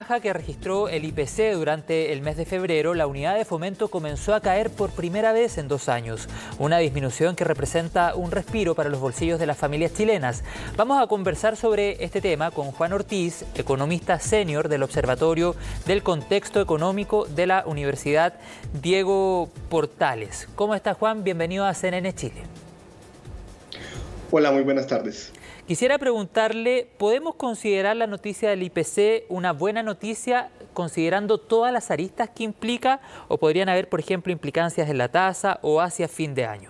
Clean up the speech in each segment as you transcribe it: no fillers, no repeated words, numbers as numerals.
baja que registró el IPC durante el mes de febrero, la unidad de fomento comenzó a caer por primera vez en 2 años. Una disminución que representa un respiro para los bolsillos de las familias chilenas. Vamos a conversar sobre este tema con Juan Ortiz, economista senior del Observatorio del Contexto Económico de la Universidad Diego Portales. ¿Cómo está, Juan? Bienvenido a CNN Chile. Hola, muy buenas tardes. Quisiera preguntarle, ¿podemos considerar la noticia del IPC una buena noticia considerando todas las aristas que implica o podrían haber, por ejemplo, implicancias en la tasa o hacia fin de año?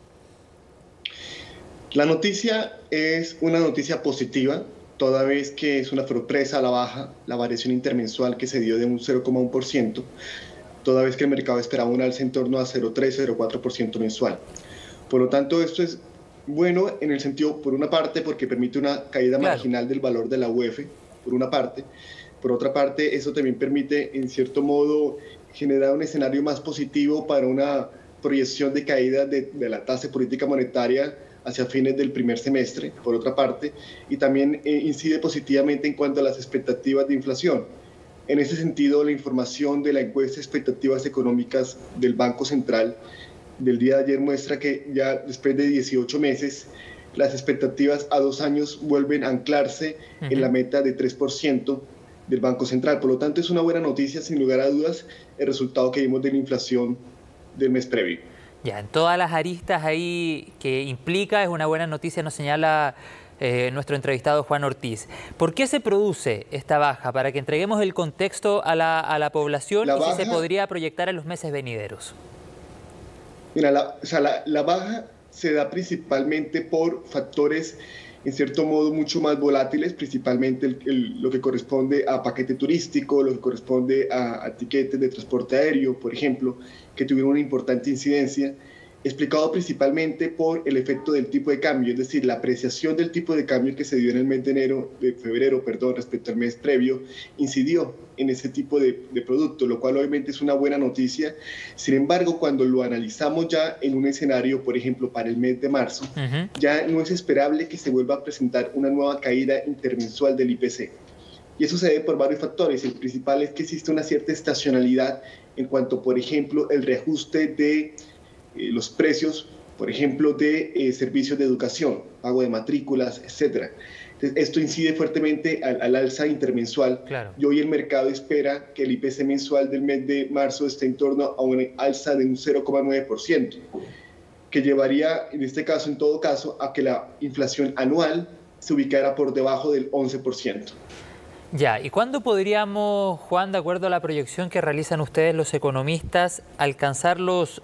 La noticia es una noticia positiva, toda vez que es una sorpresa a la baja, la variación intermensual que se dio de un 0,1%, toda vez que el mercado esperaba un alza en torno a 0,3-0,4% mensual. Por lo tanto, esto es bueno en el sentido, por una parte, porque permite una caída marginal del valor de la UF, por una parte. Por otra parte, eso también permite, en cierto modo, generar un escenario más positivo para una proyección de caída de la tasa de política monetaria hacia fines del primer semestre, por otra parte, y también incide positivamente en cuanto a las expectativas de inflación. En ese sentido, la información de la encuesta de expectativas económicas del Banco Central del día de ayer muestra que ya después de 18 meses, las expectativas a 2 años vuelven a anclarse en la meta de 3% del Banco Central. Por lo tanto, es una buena noticia, sin lugar a dudas, el resultado que vimos de la inflación del mes previo. Ya, en todas las aristas ahí que implica, es una buena noticia, nos señala nuestro entrevistado Juan Ortiz. ¿Por qué se produce esta baja? Para que entreguemos el contexto a la población y si se podría proyectar en los meses venideros. Mira, la baja se da principalmente por factores, en cierto modo, mucho más volátiles, principalmente lo que corresponde a paquete turístico, lo que corresponde a tiquetes de transporte aéreo, por ejemplo, que tuvieron una importante incidencia, explicado principalmente por el efecto del tipo de cambio, es decir, la apreciación del tipo de cambio que se dio en el mes de febrero, respecto al mes previo, incidió en ese tipo de producto, lo cual obviamente es una buena noticia. Sin embargo, cuando lo analizamos ya en un escenario, por ejemplo, para el mes de marzo, ya no es esperable que se vuelva a presentar una nueva caída intermensual del IPC. Y eso se debe por varios factores. El principal es que existe una cierta estacionalidad en cuanto, por ejemplo, el reajuste de los precios, por ejemplo, de servicios de educación, pago de matrículas, etc. Entonces, esto incide fuertemente al alza intermensual. Claro. Y hoy el mercado espera que el IPC mensual del mes de marzo esté en torno a una alza de un 0,9%, que llevaría, en este caso, en todo caso, a que la inflación anual se ubicara por debajo del 11%. Ya, ¿y cuándo podríamos, Juan, de acuerdo a la proyección que realizan ustedes los economistas, alcanzar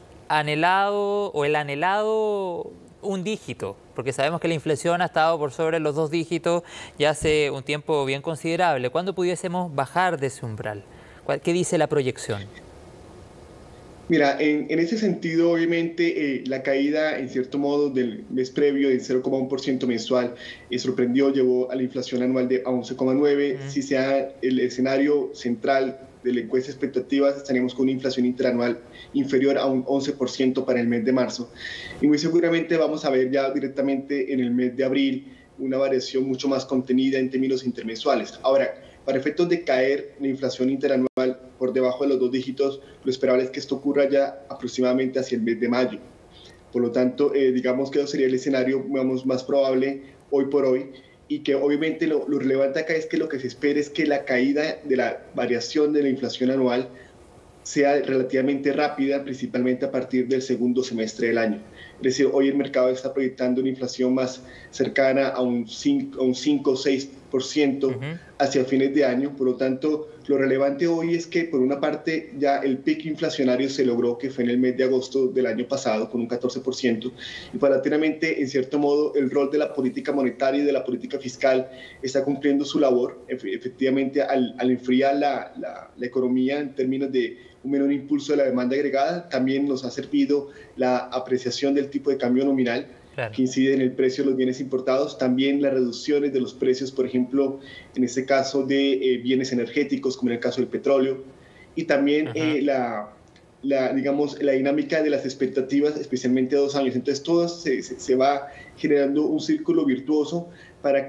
el anhelado un dígito? Porque sabemos que la inflación ha estado por sobre los 2 dígitos ya hace un tiempo bien considerable. ¿Cuándo pudiésemos bajar de ese umbral? ¿Qué dice la proyección? Mira, en ese sentido, obviamente, la caída, en cierto modo, del mes previo de 0,1% mensual sorprendió, llevó a la inflación anual a 11,9%. Si sea el escenario central de la encuesta de expectativas, estaremos con una inflación interanual inferior a un 11% para el mes de marzo. Y muy seguramente vamos a ver ya directamente en el mes de abril una variación mucho más contenida en términos intermensuales. Ahora, para efectos de caer la inflación interanual por debajo de los 2 dígitos, lo esperable es que esto ocurra ya aproximadamente hacia el mes de mayo. Por lo tanto, digamos que eso sería el escenario más probable hoy por hoy, y que obviamente lo relevante acá es que lo que se espera es que la caída de la variación de la inflación anual sea relativamente rápida, principalmente a partir del segundo semestre del año. Es decir, hoy el mercado está proyectando una inflación más cercana a un 5 o 6% hacia fines de año. Por lo tanto, lo relevante hoy es que, por una parte, ya el pico inflacionario se logró, que fue en el mes de agosto del año pasado, con un 14%, y paulatinamente, en cierto modo, el rol de la política monetaria y de la política fiscal está cumpliendo su labor. Efectivamente, al enfriar la economía en términos de un menor impulso de la demanda agregada, también nos ha servido la apreciación del tipo de cambio nominal, claro, que incide en el precio de los bienes importados, también las reducciones de los precios, por ejemplo, en este caso de bienes energéticos, como en el caso del petróleo, y también la dinámica de las expectativas, especialmente a 2 años. Entonces, todo se va generando un círculo virtuoso para que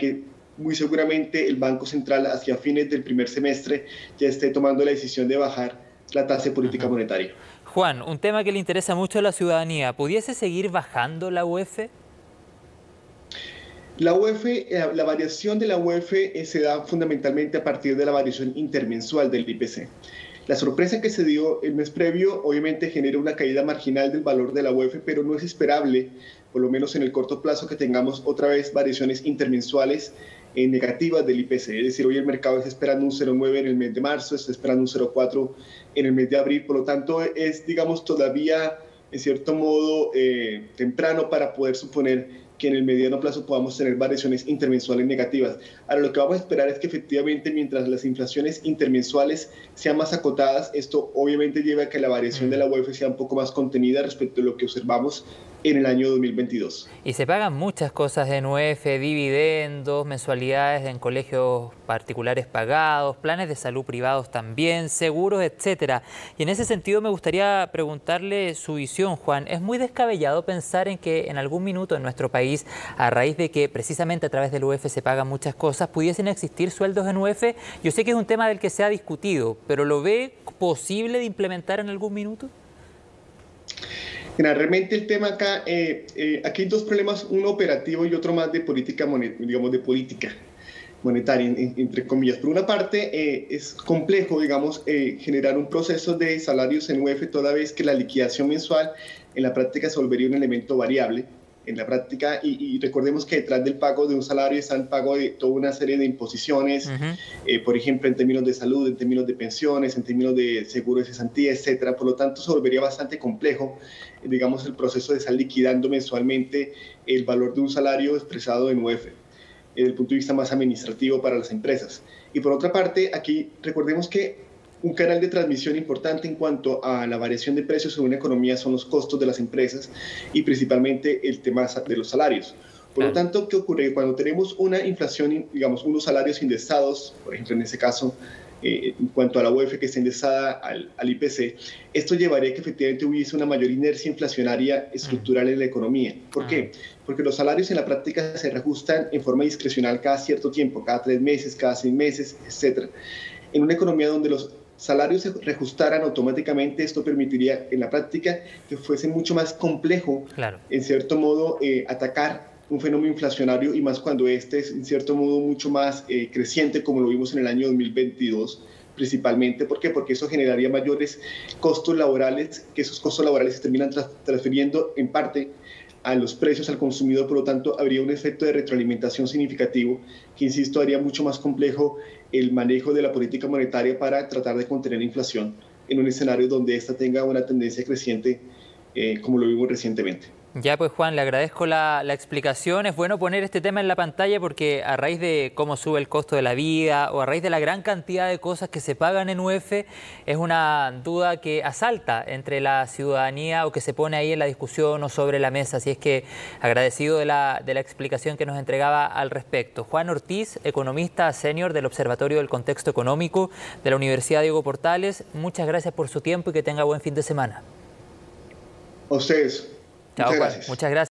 muy seguramente el Banco Central hacia fines del primer semestre ya esté tomando la decisión de bajar la tasa de política monetaria. Juan, un tema que le interesa mucho a la ciudadanía, ¿pudiese seguir bajando la UF? La UF, la variación de la UF se da fundamentalmente a partir de la variación intermensual del IPC. La sorpresa que se dio el mes previo obviamente genera una caída marginal del valor de la UF, pero no es esperable, por lo menos en el corto plazo, que tengamos otra vez variaciones intermensuales negativas del IPC. Es decir, hoy el mercado está esperando un 0,9 en el mes de marzo, está esperando un 0,4 en el mes de abril, por lo tanto es, digamos, todavía en cierto modo temprano para poder suponer que en el mediano plazo podamos tener variaciones intermensuales negativas. Ahora, lo que vamos a esperar es que efectivamente mientras las inflaciones intermensuales sean más acotadas, esto obviamente lleva a que la variación de la UF sea un poco más contenida respecto a lo que observamos en el año 2022. Y se pagan muchas cosas en UF, dividendos, mensualidades en colegios particulares pagados, planes de salud privados también, seguros, etcétera. Y en ese sentido me gustaría preguntarle su visión, Juan. ¿Es muy descabellado pensar en que en algún minuto en nuestro país, a raíz de que precisamente a través del UF se pagan muchas cosas, pudiesen existir sueldos en UF? Yo sé que es un tema del que se ha discutido, pero ¿lo ve posible de implementar en algún minuto? Mira, realmente el tema acá, aquí hay dos problemas, uno operativo y otro más de política, digamos, de política monetaria, entre comillas. Por una parte, es complejo, digamos, generar un proceso de salarios en UF toda vez que la liquidación mensual en la práctica se volvería un elemento variable. En la práctica, y recordemos que detrás del pago de un salario está el pago de toda una serie de imposiciones, por ejemplo, en términos de salud, en términos de pensiones, en términos de seguros de cesantía, etcétera. Por lo tanto, se volvería bastante complejo, digamos, el proceso de estar liquidando mensualmente el valor de un salario expresado en UF, desde el punto de vista más administrativo para las empresas. Y por otra parte, aquí recordemos que un canal de transmisión importante en cuanto a la variación de precios en una economía son los costos de las empresas y principalmente el tema de los salarios. Por lo tanto, ¿qué ocurre? Cuando tenemos una inflación, digamos, unos salarios indexados, por ejemplo, en ese caso, en cuanto a la UF que está indexada al IPC, esto llevaría a que efectivamente hubiese una mayor inercia inflacionaria estructural en la economía. ¿Por qué? Porque los salarios en la práctica se reajustan en forma discrecional cada cierto tiempo, cada 3 meses, cada 6 meses, etc. En una economía donde los salarios se reajustaran automáticamente, esto permitiría en la práctica que fuese mucho más complejo, en cierto modo, atacar un fenómeno inflacionario y más cuando este es, en cierto modo, mucho más creciente, como lo vimos en el año 2022, principalmente. ¿Por qué? Porque eso generaría mayores costos laborales, que esos costos laborales se terminan transfiriendo en parte a los precios al consumidor, por lo tanto habría un efecto de retroalimentación significativo que, insisto, haría mucho más complejo el manejo de la política monetaria para tratar de contener la inflación en un escenario donde ésta tenga una tendencia creciente como lo vimos recientemente. Ya pues Juan, le agradezco la explicación. Es bueno poner este tema en la pantalla porque a raíz de cómo sube el costo de la vida o a raíz de la gran cantidad de cosas que se pagan en UF, es una duda que asalta entre la ciudadanía o que se pone ahí en la discusión o sobre la mesa. Así es que agradecido de la explicación que nos entregaba al respecto. Juan Ortiz, economista senior del Observatorio del Contexto Económico de la Universidad Diego Portales, muchas gracias por su tiempo y que tenga buen fin de semana. A ustedes. Chao, Muchas Juan. gracias. Muchas gracias.